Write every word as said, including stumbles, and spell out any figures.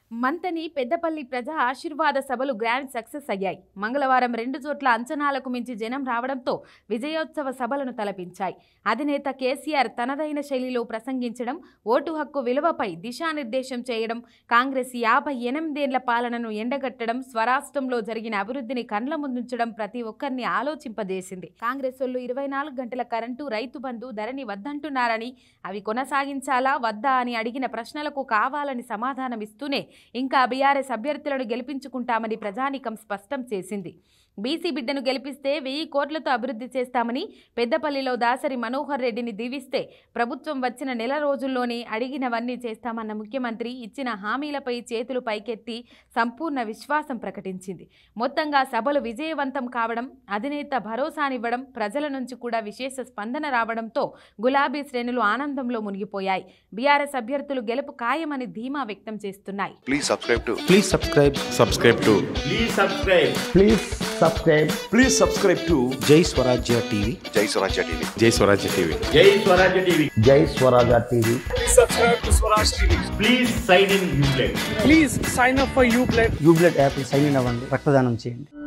మంతని పెద్దపల్లి ప్రజా ఆశీర్వాద సభలు గ్రాండ్ సక్సెస్ అయ్యాయి. మంగళవారం రెండు చోట్ల అంచనాలకు మించి జనం రావడంతో విజయోత్సవ సభలను తలపించాయి. అధినేత కేసీఆర్ తనదైన శైలిలో ప్రసంగించడం, ఓటు హక్కు విలువపై దిశానిర్దేశం చేయడం, కాంగ్రెస్ యాభై ఎనిమిదేళ్ల పాలనను ఎండగట్టడం, స్వరాష్ట్రంలో జరిగిన అభివృద్ధిని కండ్ల ముందుంచడం ప్రతి ఒక్కరిని ఆలోచింపజేసింది. కాంగ్రెస్ వాళ్ళు ఇరవై నాలుగు గంటల కరెంటు, రైతు బంధు, ధరని వద్దంటున్నారని, అవి కొనసాగించాలా వద్దా అని అడిగిన ప్రశ్నలకు కావాలని సమాధానం ఇస్తూనే ఇంకా బీఆర్ఎస్ అభ్యర్థులను గెలిపించుకుంటామని ప్రజానీకం స్పష్టం చేసింది. బీసీ బిడ్డను గెలిపిస్తే వెయ్యి కోట్లతో అభివృద్ధి చేస్తామని, పెద్దపల్లిలో దాసరి మనోహర్ రెడ్డిని దీవిస్తే ప్రభుత్వం వచ్చిన నెల రోజుల్లోనే అడిగినవన్నీ చేస్తామన్న ముఖ్యమంత్రి ఇచ్చిన హామీలపై చేతులు పైకెత్తి సంపూర్ణ విశ్వాసం ప్రకటించింది. మొత్తంగా సభలు విజయవంతం కావడం, అధినేత భరోసానివ్వడం, ప్రజల నుంచి కూడా విశేష స్పందన రావడంతో గులాబీ శ్రేణులు ఆనందంలో మునిగిపోయాయి. బీఆర్ఎస్ అభ్యర్థులు గెలుపు ఖాయమని ధీమా వ్యక్తం చేస్తున్నాయి. Please subscribe to. Please subscribe. Subscribe to. Please subscribe. Please subscribe. Please subscribe to JAISwaraajya T V. JAISwaraajya T V. JAISwaraajya T V. Jai Swaraajya T V. JAISwaraajya T V. Please subscribe to Swaraj T V. Please sign in Uplay. Please sign up for Uplay. యూబ్లెట్ app sign in అవ్వండి, రక్తదానం చేయండి.